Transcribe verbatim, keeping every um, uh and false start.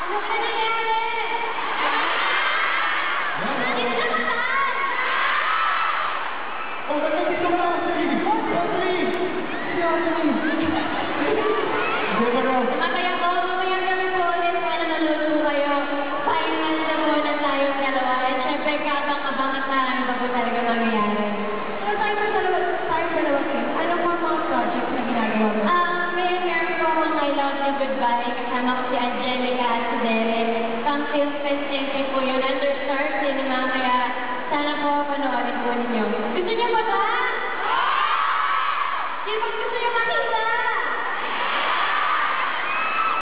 Ano ka nangyari? Bakit nasaan? Oh, ba't nandito ka? Sige, Anthony! Sige, Anthony!